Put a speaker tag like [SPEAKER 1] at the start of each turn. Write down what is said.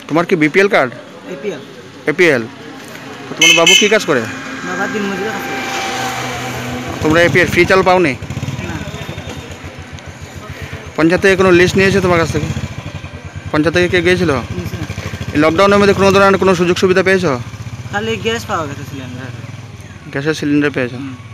[SPEAKER 1] তোমার কি BPL card?
[SPEAKER 2] APL.
[SPEAKER 1] APL. তোমার বাবু কি কাজ করে?
[SPEAKER 2] বাবা দিন মজুরি কাজ করে।
[SPEAKER 1] তোমরা এপিএল ফ্রি চাল পাওনি?
[SPEAKER 2] না।
[SPEAKER 1] পঞ্চায়েত থেকে কোনো লিস্ট নিয়েছে তোমার কাছ থেকে? পঞ্চায়েত থেকে কে গিয়েছিল?
[SPEAKER 2] নিছে না।
[SPEAKER 1] এই লকডাউনের মধ্যে কোনো ধরনের কোনো সুযোগ সুবিধা পেয়েছো?
[SPEAKER 2] খালি গ্যাস পাওয়া গেছে সিলিন্ডার।
[SPEAKER 1] গ্যাসের সিলিন্ডার পেয়েছো?